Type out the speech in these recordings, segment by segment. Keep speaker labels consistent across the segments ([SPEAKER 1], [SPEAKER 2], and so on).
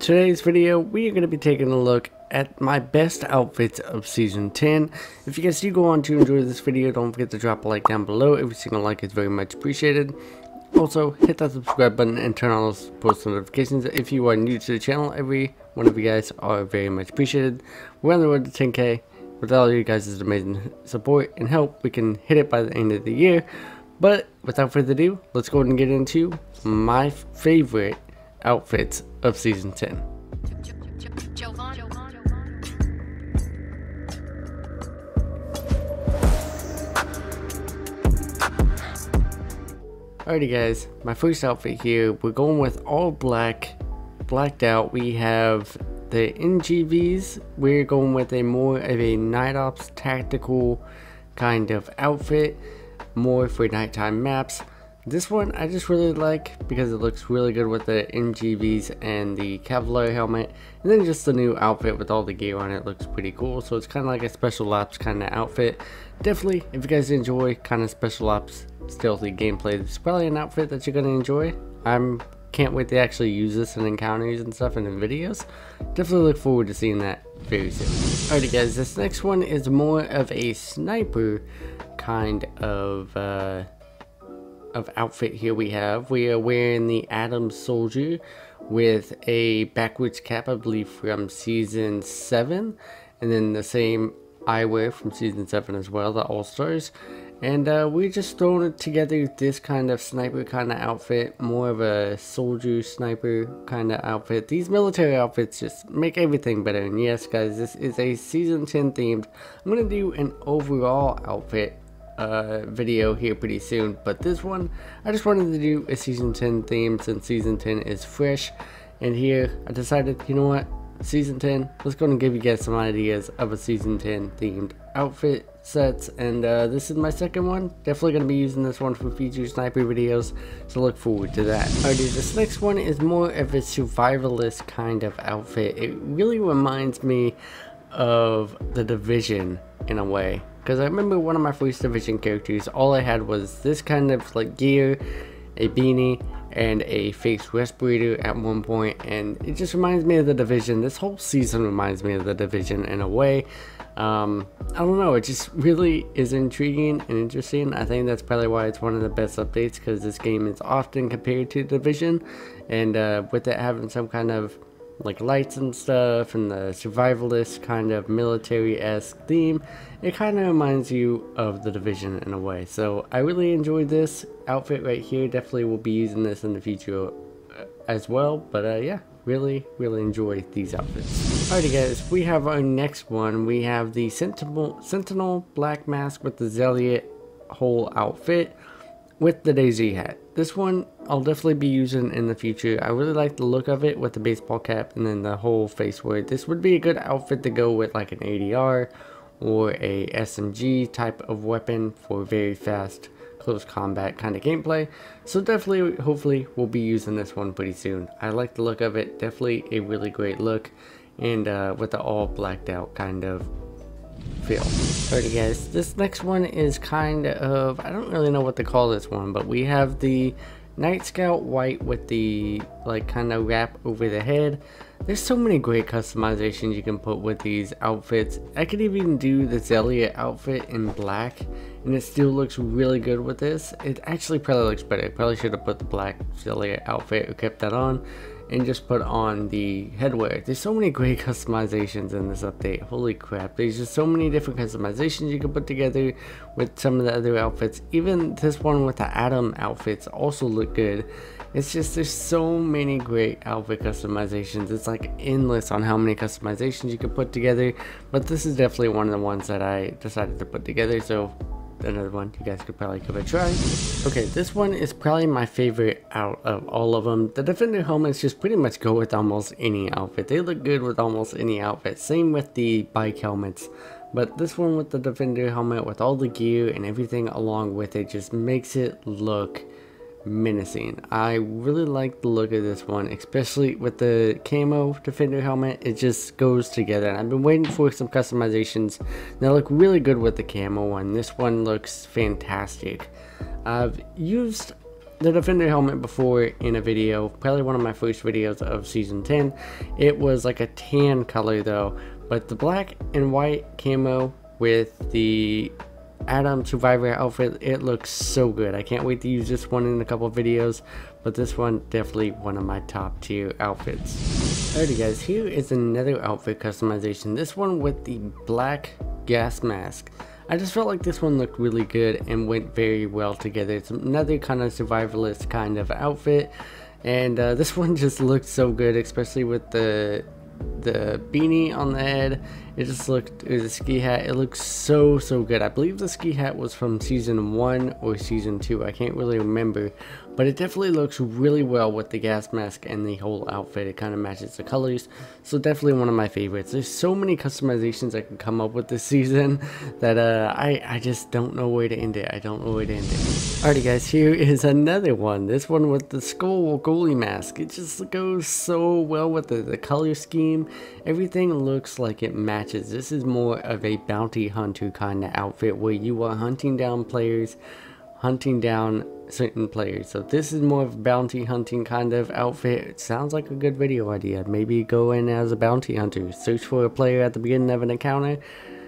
[SPEAKER 1] today's video, we are going to be taking a look at my best outfits of Season 10. If you guys do go on to enjoy this video, don't forget to drop a like down below. Every single like is very much appreciated. Also, hit that subscribe button and turn on those post notifications. If you are new to the channel, every one of you guys are very much appreciated. We're on the road to 10K. With all you guys' amazing support and help, we can hit it by the end of the year. But without further ado, let's go ahead and get into my favorite outfits of Season 10. Alrighty guys, my first outfit here, we're going with all black, blacked out. We have the NGVs. We're going with a more of a night ops tactical kind of outfit, more for nighttime maps. This one I just really like because it looks really good with the NGVs and the Cavalier helmet, and then just the new outfit with all the gear on it looks pretty cool. So it's kind of like a special ops kind of outfit. Definitely, if you guys enjoy kind of special ops stealthy gameplay, it's probably an outfit that you're gonna enjoy. Can't wait to actually use this in encounters and stuff and in videos. Definitely look forward to seeing that very soon. Alrighty guys, this next one is more of a sniper kind of outfit. Here we are wearing the Adam Soldier with a backwards cap, I believe from Season 7, and then the same eyewear from Season 7 as well, the All-Stars. And we're just throwing together this kind of sniper kind of outfit, more of a soldier sniper kind of outfit. These military outfits just make everything better. And yes guys, this is a Season 10 themed. I'm going to do an overall outfit video here pretty soon, but this one I just wanted to do a Season 10 theme since Season 10 is fresh. And here I decided, you know what, Season 10, let's go and give you guys some ideas of a Season 10 themed outfit sets, and this is my second one. Definitely going to be using this one for future sniper videos, so look forward to that. Alrighty, this next one is more of a survivalist kind of outfit. It really reminds me of The Division in a way, because I remember one of my first Division characters, all I had was this kind of like gear, a beanie, and a face respirator at one point, and it just reminds me of The Division. This whole season reminds me of The Division in a way. I don't know, it just really is intriguing and interesting. I think that's probably why it's one of the best updates, because this game is often compared to Division, and with it having some kind of like lights and stuff and the survivalist kind of military-esque theme, it kind of reminds you of The Division in a way. So I really enjoyed this outfit right here. Definitely will be using this in the future as well, but yeah, really enjoy these outfits. Alrighty guys, we have our next one. We have the Sentinel black mask with the Zealot whole outfit with the Daisy hat. This one I'll definitely be using in the future. I really like the look of it with the baseball cap and then the whole face wear. This would be a good outfit to go with like an ADR or a SMG type of weapon for very fast close combat kind of gameplay. So definitely, hopefully we'll be using this one pretty soon. I like the look of it. Definitely a really great look, and with the all blacked out kind of feel. Alrighty guys, this next one is kind of, I don't really know what to call this one, but we have the Night Scout white with the like kind of wrap over the head. There's so many great customizations you can put with these outfits. I could even do the Zealot outfit in black and it still looks really good with this. It actually probably looks better. I probably should have put the black Zealot outfit or kept that on and just put on the headwear. There's so many great customizations in this update. Holy crap, there's just so many different customizations you can put together with some of the other outfits. Even this one with the Adam outfits also look good. It's just, there's so many great outfit customizations. It's like endless on how many customizations you can put together, but this is definitely one of the ones that I decided to put together, so another one you guys could probably give it a try. Okay, this one is probably my favorite out of all of them. The Defender helmets just pretty much go with almost any outfit. They look good with almost any outfit. Same with the bike helmets, but this one with the Defender helmet with all the gear and everything along with it just makes it look menacing. I really like the look of this one, especially with the camo Defender helmet. It just goes together, and I've been waiting for some customizations that look really good with the camo one. This one looks fantastic. I've used the Defender helmet before in a video, probably one of my first videos of season 10. It was like a tan color though, but the black and white camo with the Adam Survivor outfit, it looks so good. I can't wait to use this one in a couple of videos, but this one definitely one of my top tier outfits. Alrighty guys, here is another outfit customization, this one with the black gas mask. I just felt like this one looked really good and went very well together. It's another kind of survivalist kind of outfit, and this one just looked so good, especially with the beanie on the head. It just looked, the ski hat, it looks so good. I believe the ski hat was from season 1 or season 2, I can't really remember, but it definitely looks really well with the gas mask and the whole outfit. It kind of matches the colors, so definitely one of my favorites. There's so many customizations I can come up with this season that I just don't know where to end it. Alrighty guys, here is another one. This one with the skull goalie mask. It just goes so well with the color scheme. Everything looks like it matches. This is more of a bounty hunter kind of outfit where you are hunting down players, hunting down certain players. So this is more of a bounty hunting kind of outfit. It sounds like a good video idea. Maybe go in as a bounty hunter, search for a player at the beginning of an encounter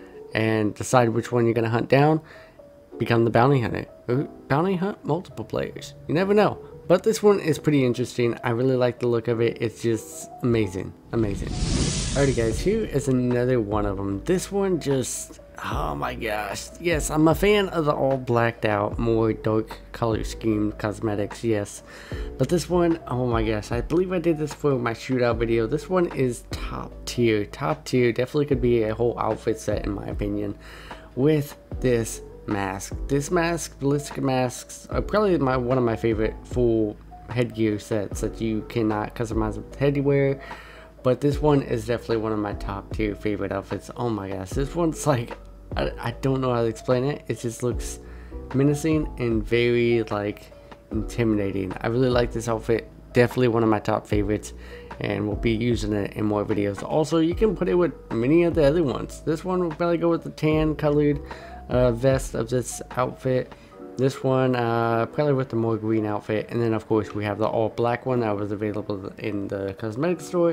[SPEAKER 1] and decide which one you're going to hunt down, become the bounty hunter, or bounty hunt multiple players. You never know. But this one is pretty interesting. I really like the look of it. It's just amazing. Alrighty guys, here is another one of them. This one just, oh my gosh. Yes, I'm a fan of the all blacked out, more dark color scheme cosmetics, yes. But this one, oh my gosh, I believe I did this for my shootout video. This one is top tier. Definitely could be a whole outfit set in my opinion with this mask. This mask, ballistic masks, are probably one of my favorite full headgear sets that you cannot customize with headwear, but this one is definitely one of my top tier favorite outfits. Oh my gosh, this one's like, I don't know how to explain it. It just looks menacing and very like intimidating. I really like this outfit, definitely one of my top favorites, and we'll be using it in more videos. Also, you can put it with many of the other ones. This one will probably go with the tan colored vest of this outfit. This one probably with the more green outfit, and then of course we have the all black one that was available in the cosmetic store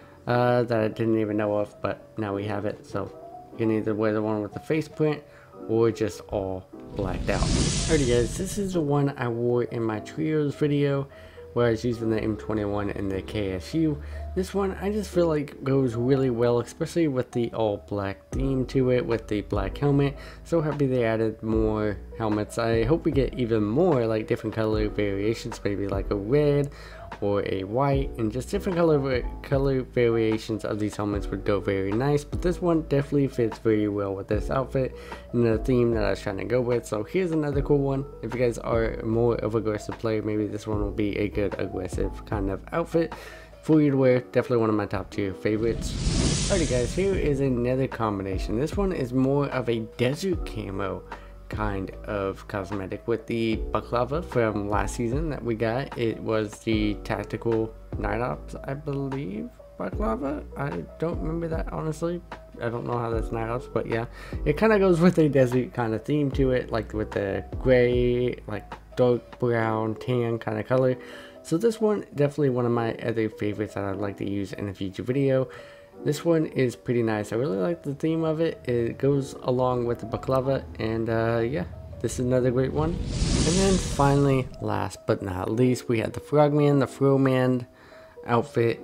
[SPEAKER 1] that I didn't even know of, but now we have it. So you can either wear the one with the face print or just all blacked out. Alrighty guys, this is the one I wore in my trios video where I was using the M21 and the KSU. This one I just feel like goes really well, especially with the all black theme to it with the black helmet. So happy they added more helmets. I hope we get even more like different color variations, maybe like a red or a white, and just different color variations of these helmets would go very nice. But this one definitely fits very well with this outfit and the theme that I was trying to go with. So here's another cool one. If you guys are more of an aggressive player, maybe this one will be a good aggressive kind of outfit for you to wear. Definitely one of my top tier favorites. Alrighty guys, here is another combination. This one is more of a desert camo kind of cosmetic with the baklava from last season that we got. It was the tactical night ops, I believe, baklava. I don't remember that honestly. I don't know how that's night ops, but yeah, it kind of goes with a desert kind of theme to it, like with the gray, like dark brown, tan kind of color. So this one definitely one of my other favorites that I'd like to use in a future video. This one is pretty nice. I really like the theme of it. It goes along with the baklava, and yeah, this is another great one. And then finally, last but not least, we had the Frogman, the Froman outfit,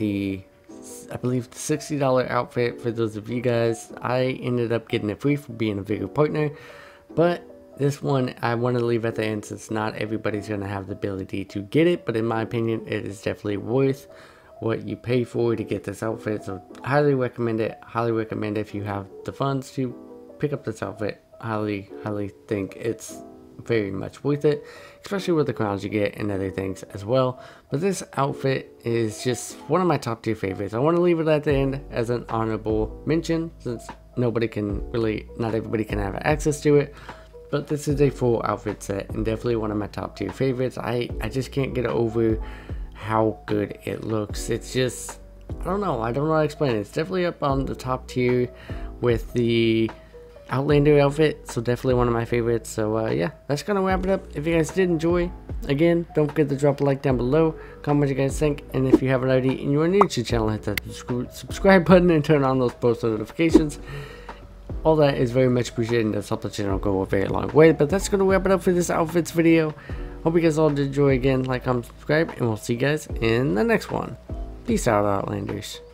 [SPEAKER 1] I believe the $60 outfit. For those of you guys, I ended up getting it free for being a bigger partner, but this one I want to leave at the end since not everybody's going to have the ability to get it, but in my opinion it is definitely worth what you pay for to get this outfit. So highly recommend it. If you have the funds to pick up this outfit. Highly think it's very much worth it, especially with the crowns you get and other things as well. But this outfit is just one of my top tier favorites. I want to leave it at the end as an honorable mention since not everybody can have access to it. But this is a full outfit set and definitely one of my top tier favorites. I just can't get over how good it looks. It's just, I don't know how to explain it. It's definitely up on the top tier with the Outlander outfit, so definitely one of my favorites. So yeah, that's gonna wrap it up. If you guys did enjoy, Again, don't forget to drop a like down below, comment what you guys think, and if you haven't already and you are new to the channel, hit that subscribe button and turn on those post notifications. All that is very much appreciated and does help the channel go a very long way. But that's going to wrap it up for this outfits video. Hope you guys all did enjoy. Again, like, comment, subscribe, and we'll see you guys in the next one. Peace out, Outlanders.